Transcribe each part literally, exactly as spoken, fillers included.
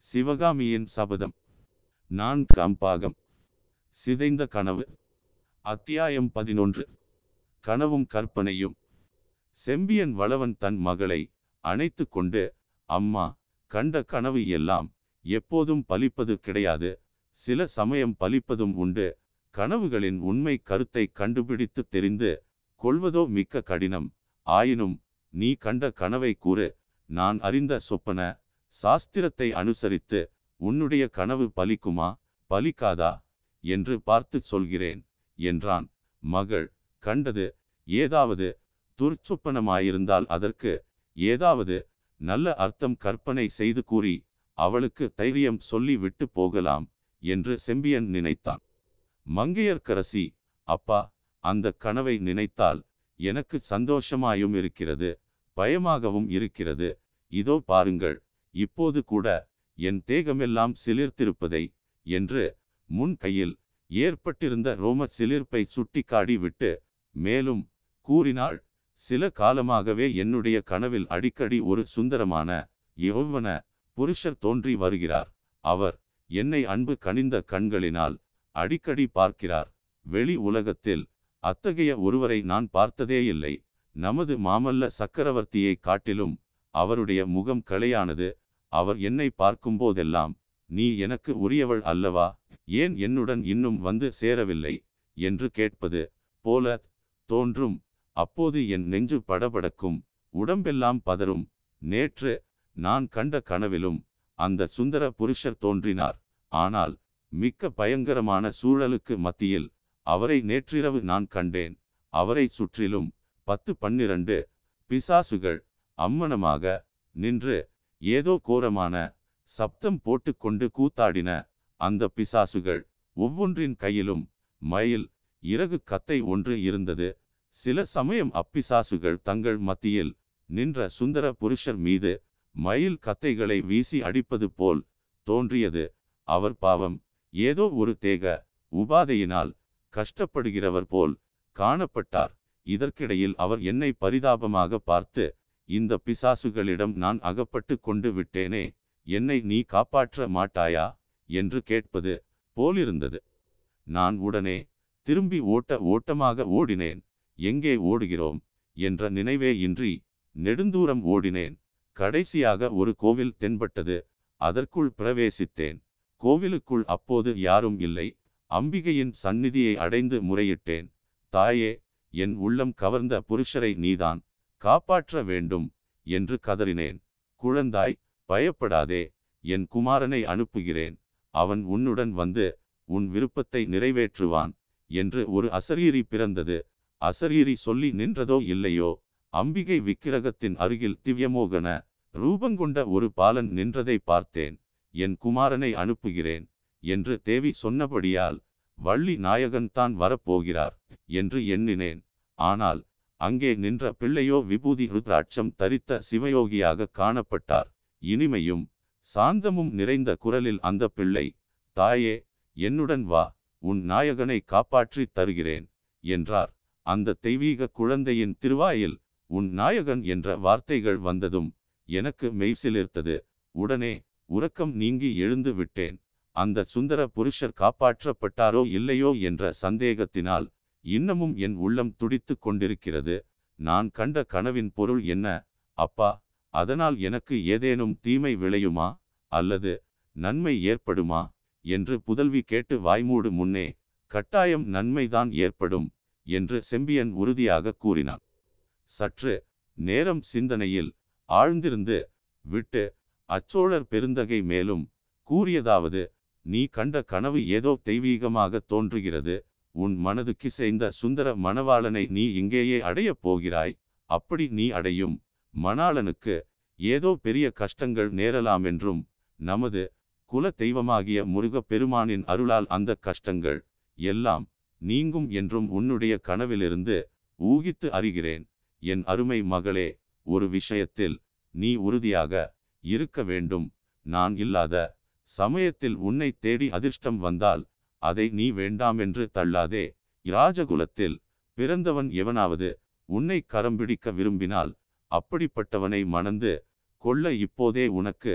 சிவகாமியின் சபதம். நான்காம் பாகம். சிதைந்த கனவு. அத்தியாயம் பதினொன்று. கனவும் கற்பனையும். செம்பியன் வளவன் தன் மகளை அணைத்து கொண்டு, அம்மா, கண்ட கனவு எல்லாம் எப்போதும் பலிப்பது கிடையாது, சில சமயம் பலிப்பதும் உண்டு. கனவுகளின் உண்மை கருத்தை கண்டுபிடித்து தெரிந்து கொள்வதோ மிக்க கடினம். ஆயினும் நீ கண்ட கனவை கூறு, நான் அறிந்த சொப்பன சாஸ்திரத்தை அனுசரித்து உன்னுடைய கனவு பலிக்குமா பலிக்காதா என்று பார்த்து சொல்கிறேன் என்றான். மகள் கண்டது ஏதாவது துர்ச்சொப்பனமாயிருந்தால் அதற்கு ஏதாவது நல்ல அர்த்தம் கற்பனை செய்து கூறி அவளுக்கு தைரியம் சொல்லி விட்டு போகலாம் என்று செம்பியன் நினைத்தான். மங்கையர்க்கரசி, அப்பா, அந்த கனவை நினைத்தால் எனக்கு சந்தோஷமாயும் இருக்கிறது, பயமாகவும் இருக்கிறது. இதோ பாருங்கள், இப்போது கூட என் தேகமெல்லாம் சிலிர்த்திருப்பதை என்று முன் கையில் ஏற்பட்டிருந்த ரோம சிலிர்ப்பை சுட்டிக்காடி விட்டு மேலும் கூறினாள். சில காலமாகவே என்னுடைய கனவில் அடிக்கடி ஒரு சுந்தரமான யௌவன புருஷர் தோன்றி வருகிறார். அவர் என்னை அன்பு கனிந்த கண்களினால் அடிக்கடி பார்க்கிறார். வெளி உலகத்தில் அத்தகைய ஒருவரை நான் பார்த்ததே இல்லை. நமது மாமல்ல சக்கரவர்த்தியை காட்டிலும் அவருடைய முகம் கலையானது. அவர் என்னை பார்க்கும் போதெல்லாம், நீ எனக்கு உரியவள் அல்லவா, ஏன் என்னுடன் இன்னும் வந்து சேரவில்லை என்று கேட்பது போல தோன்றும். அப்போது என் நெஞ்சு படபடக்கும், உடம்பெல்லாம் பதறும். நேற்று நான் கண்ட கனவிலும் அந்த சுந்தர புருஷர் தோன்றினார். ஆனால் மிக்க பயங்கரமான சூழலுக்கு மத்தியில் அவரை நேற்றிரவு நான் கண்டேன். அவரை சுற்றிலும் பத்து பன்னிரண்டு பிசாசுகள் அம்மனமாக நின்று ஏதோ கோரமான சப்தம் போட்டு கொண்டு கூத்தாடின. அந்த பிசாசுகள் ஒவ்வொன்றின் கையிலும் மயில் இறகு கத்தை ஒன்று இருந்தது. சில சமயம் அப்பிசாசுகள் தங்கள் மத்தியில் நின்ற சுந்தர புருஷர் மீது மயில் கத்தைகளை வீசி அடிப்பது போல் தோன்றியது. அவர் பாவம் ஏதோ ஒரு தேக உபாதையினால் கஷ்டப்படுகிறவர் போல் காணப்பட்டார். இதற்கிடையில் அவர் என்னை பரிதாபமாக பார்த்து, இந்த பிசாசுகளிடம் நான் அகப்பட்டு கொண்டு விட்டேனே, என்னை நீ காப்பாற்ற மாட்டாயா என்று கேட்பது போலிருந்தது. நான் உடனே திரும்பி ஓட்ட ஓட்டமாக ஓடினேன். எங்கே ஓடுகிறோம் என்ற நினைவே இன்றி நெடுந்தூரம் ஓடினேன். கடைசியாக ஒரு கோவில் தென்பட்டது. அதற்குள் பிரவேசித்தேன். கோவிலுக்குள் அப்போது யாரும் இல்லை. அம்பிகையின் சந்நிதியை அடைந்து முறையிட்டேன். தாயே, என் உள்ளம் கவர்ந்த புருஷரை நீதான் காப்பாற்ற வேண்டும் என்று கதறினேன். குழந்தாய், பயப்படாதே, என் குமாரனை அனுப்புகிறேன். அவன் உன்னுடன் வந்து உன் விருப்பத்தை நிறைவேற்றுவான் என்று ஒரு அசரீரி பிறந்தது. அசரீரி சொல்லி நின்றதோ இல்லையோ, அம்பிகை விக்கிரகத்தின் அருகில் திவ்யமோகன ரூபங்கொண்ட ஒரு பாலன் நின்றதை பார்த்தேன். என் குமாரனை அனுப்புகிறேன் என்று தேவி சொன்னபடியால் வள்ளி நாயகன் தான் வரப்போகிறார் என்று எண்ணினேன். ஆனால் அங்கே நின்ற பிள்ளையோ விபூதி ருத்ராட்சம் தரித்த சிவயோகியாக காணப்பட்டார். இனிமையும் சாந்தமும் நிறைந்த குரலில் அந்த பிள்ளை, தாயே, என்னுடன் வா, உன் நாயகனை காப்பாற்றி தருகிறேன் என்றார். அந்த தெய்வீக குழந்தையின் திருவாயில் உன் நாயகன் என்ற வார்த்தைகள் வந்ததும் எனக்கு மெய்சிலிர்த்தது. உடனே உறக்கம் நீங்கி எழுந்து விட்டேன். அந்த சுந்தர புருஷர் காப்பாற்றப்பட்டாரோ இல்லையோ என்ற சந்தேகத்தினால் இன்னமும் என் உள்ளம் துடித்து கொண்டிருக்கிறது. நான் கண்ட கனவின் பொருள் என்ன அப்பா? அதனால் எனக்கு ஏதேனும் தீமை விளையுமா அல்லது நன்மை ஏற்படுமா என்று புதல்வி கேட்டு வாய்மூடு முன்னே, கட்டாயம் நன்மைதான் ஏற்படும் என்று செம்பியன் உறுதியாக கூறினான். சற்று நேரம் சிந்தனையில் ஆழ்ந்திருந்து விட்டு அச்சோழர் பெருந்தகை மேலும் கூறியதாவது, நீ கண்ட கனவு ஏதோ தெய்வீகமாக தோன்றுகிறது. உன் மனது கிசைந்த சுந்தர மணவாளனை நீ இங்கேயே அடையப் போகிறாய். அப்படி நீ அடையும் மணாளனுக்கு ஏதோ பெரிய கஷ்டங்கள் நேரலாமென்றும் நமது குல தெய்வமாகிய முருகப் பெருமானின் அருளால் அந்த கஷ்டங்கள் எல்லாம் நீங்கும் என்றும் உன்னுடைய கனவிலிருந்து ஊகித்து அறிகிறேன். என் அருமை மகளே, ஒரு விஷயத்தில் நீ உறுதியாக இருக்க வேண்டும். நான் இல்லாத சமயத்தில் உன்னை தேடி அதிர்ஷ்டம் வந்தால் அதை நீ வேண்டாமென்று தள்ளாதே. இராஜகுலத்தில் பிறந்தவன் எவனாவது உன்னை கரம் பிடிக்க விரும்பினால் அப்படிப்பட்டவனை மணந்து கொள்ள இப்போதே உனக்கு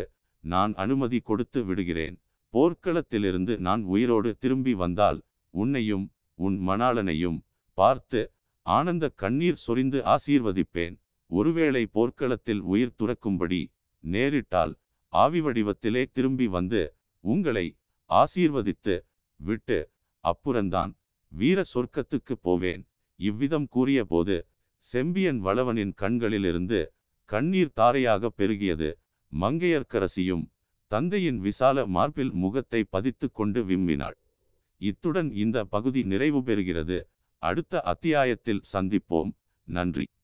நான் அனுமதி கொடுத்து விடுகிறேன். போர்க்களத்திலிருந்து நான் உயிரோடு திரும்பி வந்தால் உன்னையும் உன் மணாளனையும் பார்த்து ஆனந்த கண்ணீர் சொரிந்து ஆசீர்வதிப்பேன். ஒருவேளை போர்க்களத்தில் உயிர் துறக்கும்படி நேரிட்டால் ஆவி வடிவத்திலே திரும்பி வந்து உங்களை ஆசீர்வதித்து விட்டு அப்புறந்தான் வீர சொர்க்கத்துக்கு போவேன். இவ்விதம் கூறிய போது செம்பியன் வளவனின் கண்களிலிருந்து கண்ணீர் தாரையாக பெருகியது. மங்கையர்க்கரசியும் தந்தையின் விசால மார்பில் முகத்தை பதித்து கொண்டு விம்மினாள். இத்துடன் இந்த பகுதி நிறைவு பெறுகிறது. அடுத்த அத்தியாயத்தில் சந்திப்போம். நன்றி.